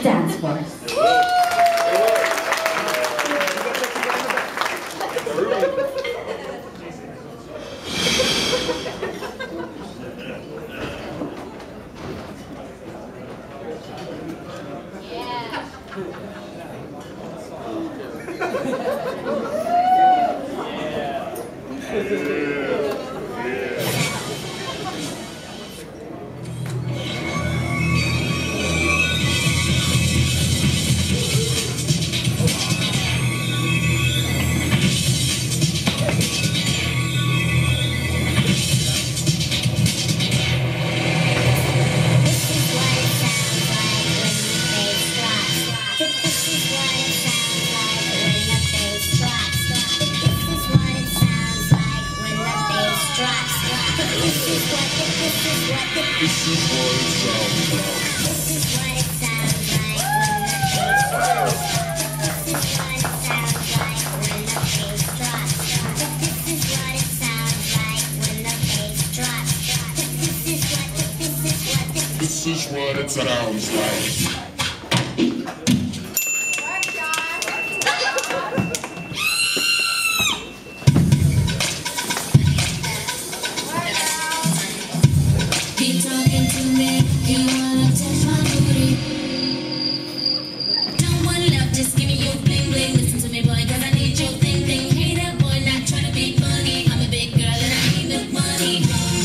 dance force. This is what it sounds like. Keep talking to me, you wanna touch my booty. Don't want love, just give me your bling bling. Listen to me, boy, cause I need your thing thing. Hater boy, not trying to be funny. I'm a big girl and I need enough money.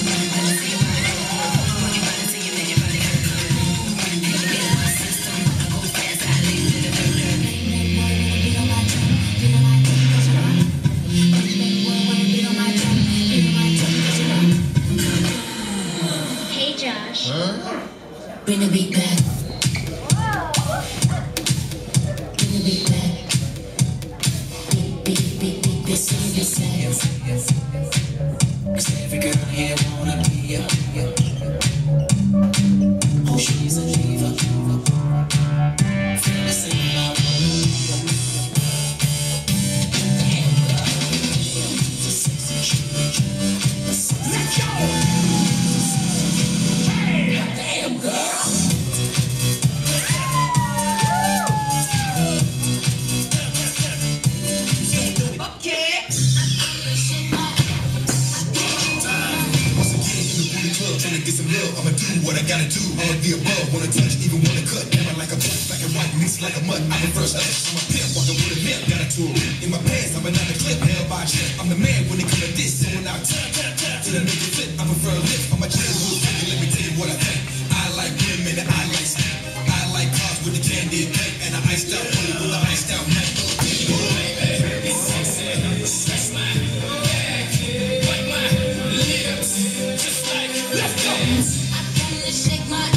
Bring the beat back. Bring the beat back. Beat, this song is sad. Cause every girl here wanna be a oh, she's a diva. Feel the same, I wanna be a sexy chick. Let's go! Damn girl. Get some love, I'ma do what I gotta do. All of the above, wanna touch, even wanna cut. Never like a black, black and white, mixed like a mud. I'm the first touch, I'm a pimp, walking with a limp. Got a tool in my pants, I'm another clip, held by a chip. I'm the man when it comes to this, so when I turn to the nigga flip, I prefer a lift. I'm a chill, let me tell you what I think. I like women and I like skin. I like cars with the candy paint and I iced out bullet with the iced out neck. It's sexy, that's my like my lips, just like let's go. I come to shake my